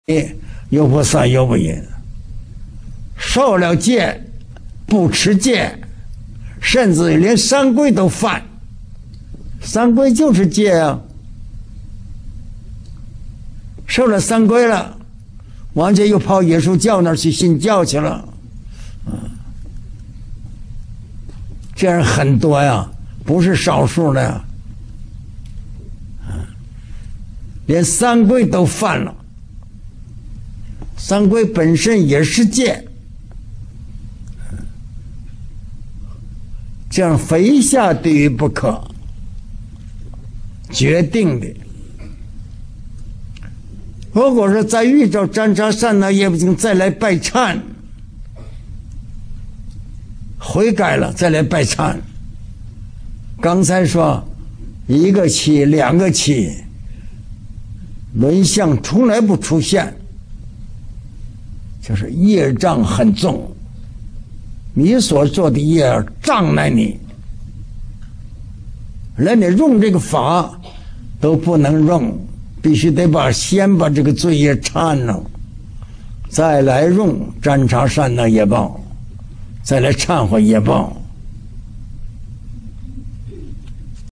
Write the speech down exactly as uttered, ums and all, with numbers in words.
又不算又不淫，受了戒不持戒，甚至连三规都犯。三规就是戒啊，受了三规了，完全又跑耶稣教那儿去信教去了，嗯，这样很多呀，不是少数的呀，连三规都犯了。三规本身也是戒，这样非下地狱不可，决定的。如果说再遇着沾茶善那业不净，再来拜忏，悔改了再来拜忏。刚才说一个期两个期，轮相从来不出现，就是业障很重，你所做的业障碍你，连你用这个法都不能用，必须得把先把这个罪业忏了，再来用沾茶善的业报，再来忏悔业报。